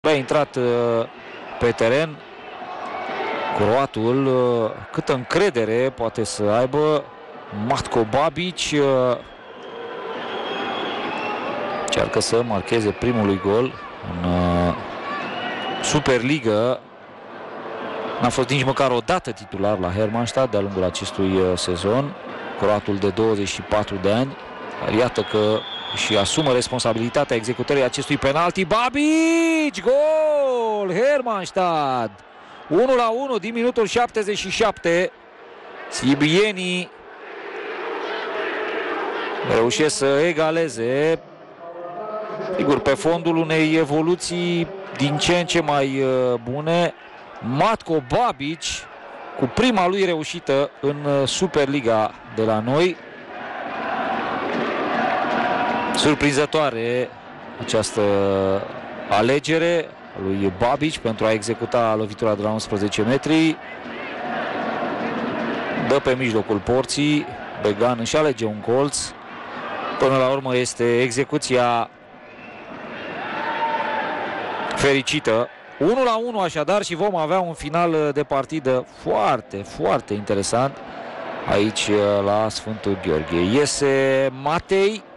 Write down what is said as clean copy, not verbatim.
A intrat pe teren croatul, câtă încredere poate să aibă Matko Babic. Încearcă să marcheze primul lui gol în Superliga. N-a fost nici măcar o dată titular la Hermannstadt de-a lungul acestui sezon, croatul de 24 de ani. Dar iată că și asumă responsabilitatea executării acestui penalti. Babic! Gol! Hermannstadt! 1-1 din minutul 77. Sibienii reușesc să egaleze, sigur, pe fondul unei evoluții din ce în ce mai bune. Matko Babic cu prima lui reușită în Superliga de la noi. Surprinzătoare această alegere lui Babic pentru a executa lovitura de la 11 metri. Dă pe mijlocul porții, Began își alege un colț. Până la urmă este execuția fericită. 1-1 așadar și vom avea un final de partidă foarte, foarte interesant aici la Sfântul Gheorghe. Iese Matei.